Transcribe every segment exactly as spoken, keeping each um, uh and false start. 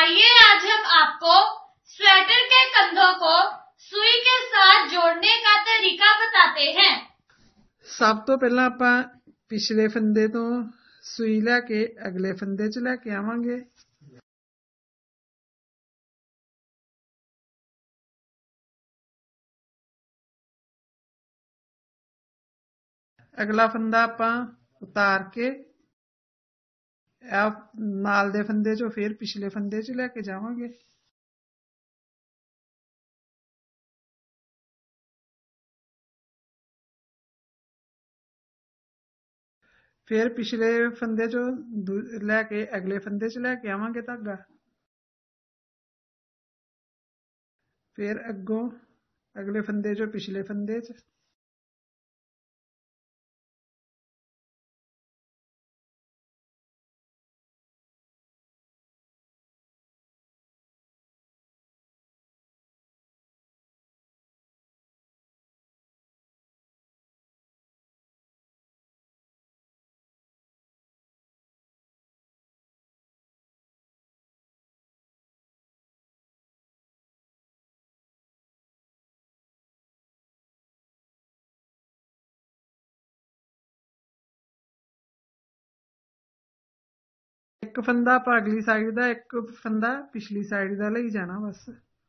आइए आज हम आपको स्वेटर के कंधों को सुई के साथ जोड़ने का तरीका बताते हैं। सब तो पहला ਆਪਾਂ पिछले फंदे तो सुई लैके अगले फंदे च लैके आवांगे। अगला फंदा ਆਪਾਂ उतार के नाल दे फंदे चो फिर पिछले फंदे च लैके जावांगे। फिर पिछले फंदे चो लैके अगले फंदे च लैके आवांगे धागा। फिर अगों अगले फंदे चो पिछले फंदे च। एक फंदा आप अगली साइड का एक फंदा पिछली साइड का ले जाना बस।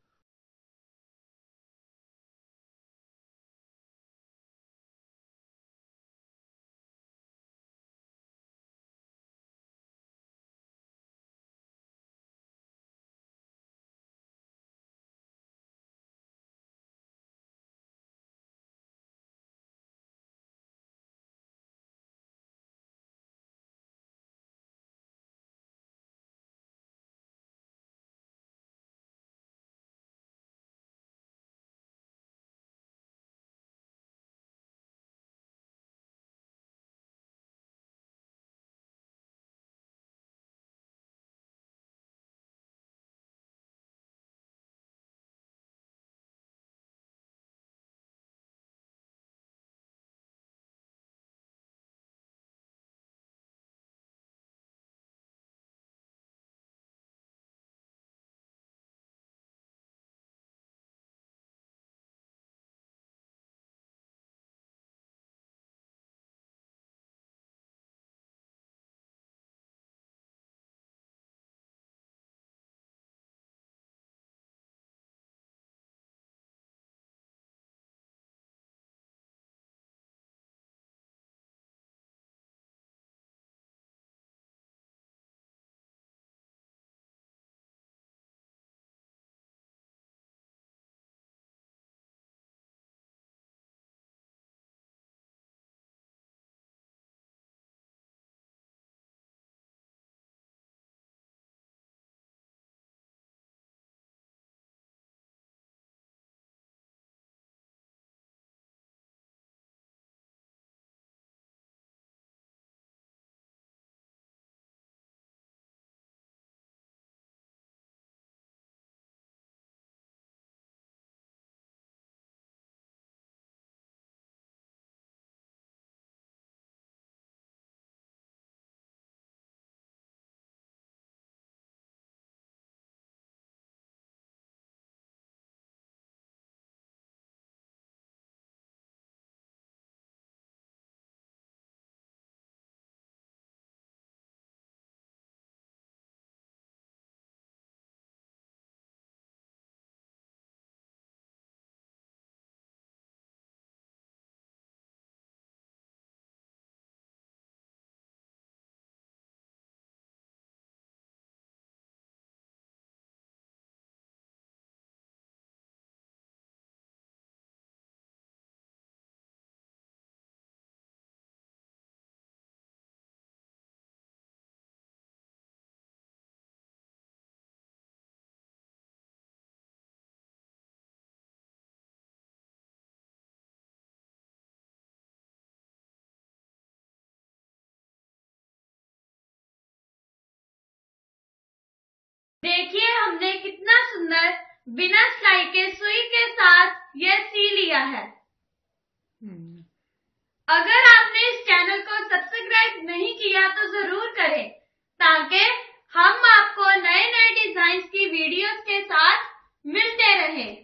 देखिए हमने कितना सुंदर बिना सिलाई के सुई के साथ यह सी लिया है। अगर आपने इस चैनल को सब्सक्राइब नहीं किया तो जरूर करें ताकि हम आपको नए नए डिजाइन वीडियोस के साथ मिलते रहे।